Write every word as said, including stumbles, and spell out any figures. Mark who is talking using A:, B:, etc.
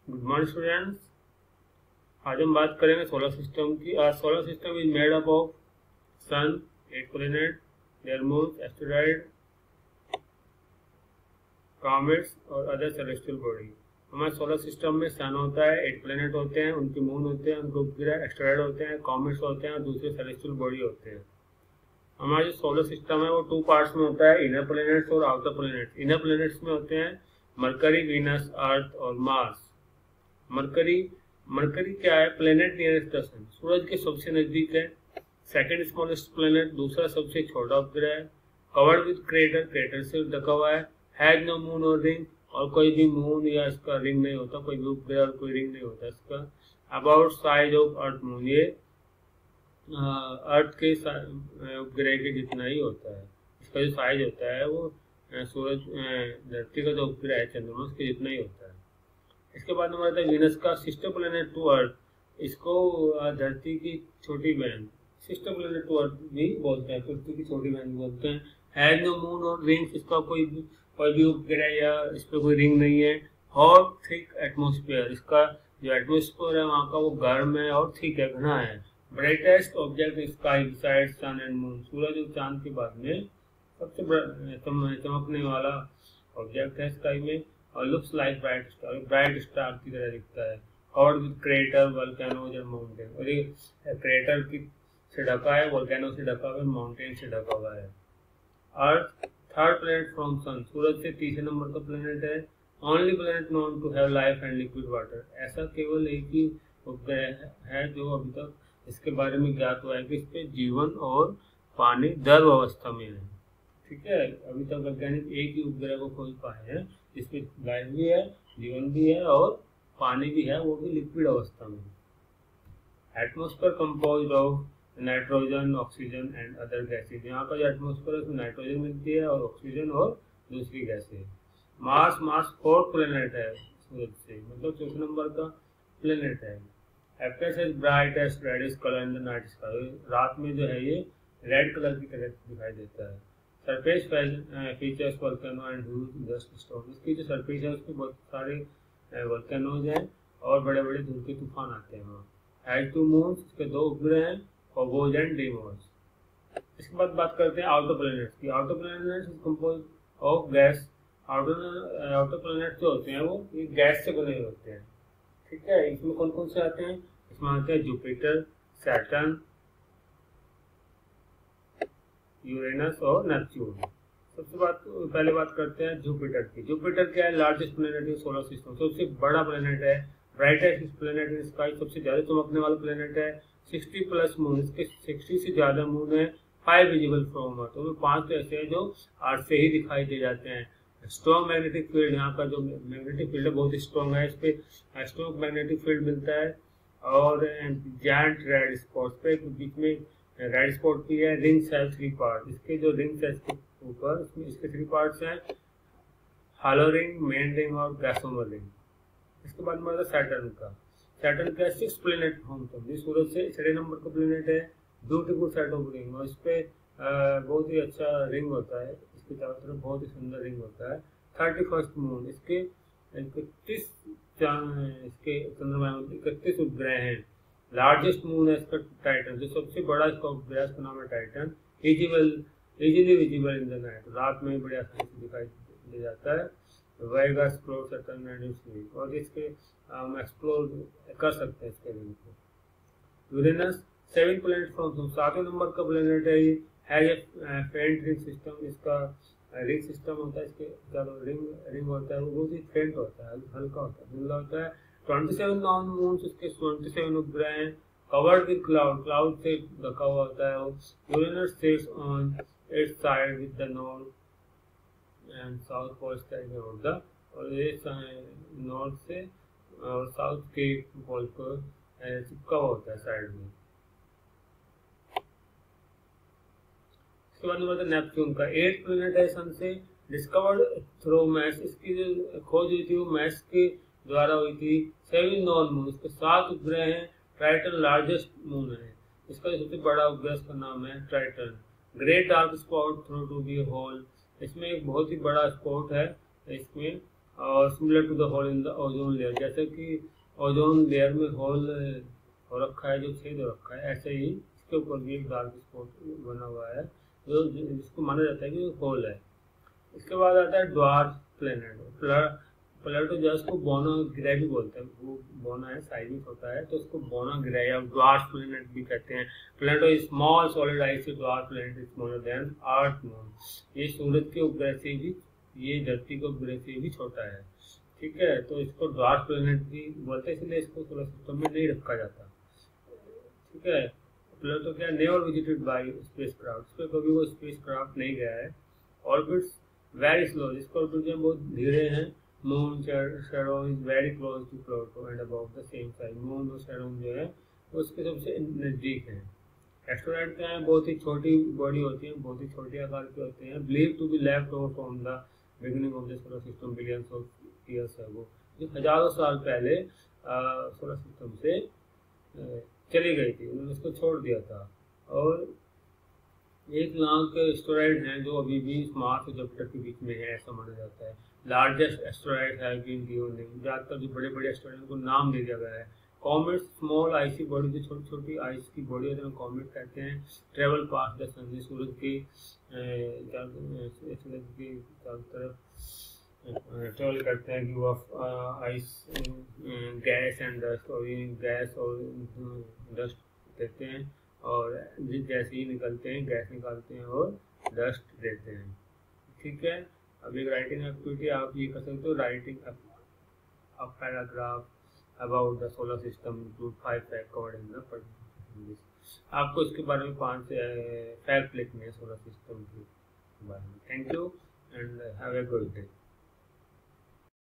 A: Good morning students. आज हम बात करेंगे सोलर सिस्टम की। आज solar system is made up of sun, eight planet, their moons, asteroid, comets और अदर सेलेस्टियल बॉडी। हमारे सोलर सिस्टम में सन होता है, एट प्लैनेट होते हैं, उनके मून होते हैं, उनके उपग्रह एस्टेरॉइड होते हैं, कॉमेट्स होते हैं और दूसरे सेलेस्टियल बॉडी होते हैं। हमारा जो सोलर सिस्टम है वो टू पार्ट्स में होता है, इनर प्लैनेट्स और आउटर प्लैनेट्स। इनर प्लैनेट्स में होते हैं मरकरी, वीनस, अर्थ और मार्स। मरकरी मरकरी क्या है? प्लेनेट नियरेस्ट द सन, सूरज के सबसे नजदीक है। सेकंड स्मॉलेस्ट प्लेनेट, दूसरा सबसे छोटा उपग्रह है। कवर्ड विद क्रेटर, क्रेटर से ढका हुआ है। हैज नो मून और रिंग, और कोई भी मून या इसका रिंग नहीं होता, कोई भी उपग्रह और कोई रिंग नहीं होता इसका। About size of Earth moon, ये अर्थ के उपग्रह के जितना ही होता है। इसका जो साइज होता है वो सूरज धरती का जो उपग्रह है चंद्रमा, उसके जितना ही होता है। इसके बाद हमारा था वीनस का सिस्टर प्लेनेट टू अर्थ। इसको धरती की छोटी बहन, सिस्टर प्लेनेट टू अर्थ भी बोलते हैं, पृथ्वी की छोटी बहन बोलते हैं। हैज नो मून और रिंग्स, इसका कोई भी कोई भी उपग्रह या इस पर कोई रिंग नहीं है। और थिक एटमोस्फेयर, इसका जो एटमोस्फेयर है वहाँ का वो गर्म है और थिक है, घना है। Brightest object sky beside sun and moon, सूरज और चांद के बाद में सबसे चमकने वाला ऑब्जेक्ट है स्काई में। और looks like bright star, bright star की तरह दिखता है। कवर्ड विद क्रेटर, वोल्केनोज और माउंटेन, और ये क्रेटर की से ढका है, वोल्केनो से ढका हुआ है, माउंटेन से ढका हुआ है। Earth third planet from sun, सूरज से तीसरे नंबर का प्लेनेट है। Only planet known to have life and liquid water, ऐसा केवल एक ही उपग्रह है जो अभी तक इसके बारे में ज्ञात हुआ है कि इस पे जीवन और पानी द्रव अवस्था में है। ठीक है, अभी तक वैज्ञानिक एक ही उपग्रह को खोज पाए हैं जिसमें लाइफ भी है, जीवन भी है और पानी भी है, वो भी लिक्विड अवस्था में। Atmosphere composed of nitrogen, oxygen and other gases, यहाँ का जो एटमॉस्फेयर है उसमें नाइट्रोजन मिलती है और ऑक्सीजन और दूसरी gases. Mars Mars fourth planet है सूरज से, मतलब चौथे नंबर का प्लेनेट है। Appears as bright as reddish colour in the night sky, रात में जो है ये रेड कलर की तरह दिखाई देता है। Surface features volcano and huge dust storm, इसकी जो सरफेस है उसमें बहुत सारे वोल्केनोज हैं और बड़े बड़े धूल के तूफान आते हैं वहाँ। हैज टू मून्स, इसके दो उपग्रह हैं, फोबोज एंड डीमोस। इसके बाद बात करते हैं आउटर प्लैनेट्स की। Outer planets is compose of gas. Outer outer planets जो होते हैं वो ये गैस से बने होते हैं। ठीक है, इसमें कौन कौन से आते हैं? इसमें आते हैं जुपिटर, सैटर्न, यूरेनस और नेपच्यून। सबसे बात पहले बात करते हैं जुपिटर की। जुपिटर क्या है? Largest planet in solar system, सबसे बड़ा प्लेनेट है। ब्राइटेस्ट प्लेनेट इन स्काई, सबसे ज्यादा चमकने वाला प्लेनेट है। सिक्सटी प्लस मून, इसके सिक्सटी से ज्यादा मून है। फाइव विजिबल फ्रॉम अर्थ, तो पांच तो ऐसे हैं जो अर्थ से ही दिखाई दे जाते हैं। स्ट्रॉन्ग मैग्नेटिक फील्ड, यहाँ का जो मैग्नेटिक फील्ड है बहुत स्ट्रॉन्ग है, इस पे स्ट्रॉन्ग मैग्नेटिक फील्ड मिलता है। और जायंट रेड स्पॉट पे बीच में रेड स्पॉट भी है। रिंग्स है थ्री पार्ट, इसके जो रिंग्स है इसके ऊपर, इसमें इसके थ्री पार्ट्स हैं, हॉलो रिंग, मेन रिंग और गैसोमर रिंग। इसके बाद हमारा सैटर्न का। सैटर्न का सिक्स प्लेनेट होम तो सूरज से छठे नंबर का प्लेनेट है। ब्यूटीफुल सेट ऑफ रिंग, और इस पे बहुत ही अच्छा रिंग होता है, इसके चारों तरफ बहुत ही सुंदर रिंग होता है। थर्टी फर्स्ट मून, इसके इकतीस इसके चंद्रमा इकतीस उपग्रह हैं। लार्जेस्ट मून है इसका टाइटन, जो सबसे बड़ा इसका उपग्रह, इसका नाम है टाइटन। इजिबल easily visible in the night, रात में बड़ी आसानी से दिखाई दे जाता है। Vega explore Saturn and sleep, और इसके हम एक्सप्लोर कर सकते हैं इसके रिंग को। यूरेनस सेवन प्लेनेट फ्रॉम, सातवें नंबर का प्लेनेट है ये। Has a faint ring system, इसका रिंग सिस्टम होता है, इसके जो रिंग रिंग होता है वो बहुत ही फेंट होता है, हल्का होता है, धुंधला होता है। ट्वेंटी सेवन नॉन मून्स, इसके ट्वेंटी सेवन उपग्रह हैं। कवर्ड विद क्लाउड, क्लाउड से ढका हुआ होता है वो। Uranus sits on its side with the north and south pole style of the, और ये नॉर्थ से और साउथ के पोल को चिपका हुआ होता है साइड में। इसके बाद नंबर नेपच्यून का। एट प्लेनेट है सन से, डिस्कवर्ड थ्रू मैस, इसकी जो खोज हुई थी वो मैस के द्वारा हुई थी। सेवन नॉन मून, इसके सात उपग्रह हैं। ट्राइटन लार्जेस्ट मून है, इसका सबसे बड़ा उपग्रह का नाम है Triton. Great dark spot through to be hole, इसमें एक बहुत ही बड़ा स्पॉट है इसमें, और similar to the hole in the ozone layer, जैसे कि ओजोन लेयर में होल हो रखा है, जो छेद हो रखा है, ऐसे ही इसके ऊपर भी एक डार्क स्पॉट बना हुआ है जो जिसको माना जाता है कि होल है। इसके बाद आता है ड्वार्फ प्लैनेट। प्लेटो जस्ट को बोना ग्रे भी बोलते हैं, वो बोना है साइज में छोटा है तो उसको बोना ग्रे या ड्वार्फ प्लैनेट भी कहते हैं। Pluto is small solid ice dwarf planet is smaller than earth moon. ये सूरज के उपग्रह से भी, ये धरती के उपग्रह से भी छोटा है, ठीक है। तो इसको ड्वार्फ प्लैनेट भी बोलते हैं, इसलिए इसको सोलर सिस्टम में नहीं रखा जाता, ठीक है। प्लेटो क्या नेवर विजिटेड बाय स्पेसक्राफ्ट, इस पर कभी वो स्पेसक्राफ्ट नहीं गया है। ऑर्बिट्स वेरी स्लो, जिसके ऑर्बिट बहुत धीरे हैं। Moon shadow is very close to Pluto and about the same size. Moon और शैडो जो है उसके सबसे नजदीक है। एस्ट्रॉइड क्या है, बहुत ही छोटी बॉडी होती है, बहुत ही छोटे आकार के होते हैं। Believe to be left over from the beginning of the solar system billions of years ago, जो हजारों साल पहले सोलर सिस्टम से आ, चली गई थी, उन्होंने उसको छोड़ दिया था। और एक लाख एस्टेरॉइड हैं जो अभी भी मार्स और जुपिटर के बीच में है, ऐसा माना जाता है। लार्जेस्ट एस्टेरॉइड है बीन गिवन नेम, ज़्यादातर जो बड़े बड़े एस्टेरॉइड को नाम दे दिया गया है। कॉमेट्स स्मॉल आइसी बॉडी, जो छोटी छोटी आइस की बॉडी होती है कॉमेट कहते हैं। ट्रेवल पास द सन, सूरज की सूरज की चारों तरफ ट्रेवल करते हैं। Give off ice gas and dust, और गैस और डस्ट देते हैं, और जैसे ही निकलते हैं गैस निकालते हैं और डस्ट देते हैं, ठीक है। अब एक राइटिंग एक्टिविटी आप ये कर सकते हो, writing a paragraph about the solar system include five fact covered in the English. आपको इसके बारे में पांच फैक्ट लिखने हैं सोलर सिस्टम के बारे में। Thank you and have a good day.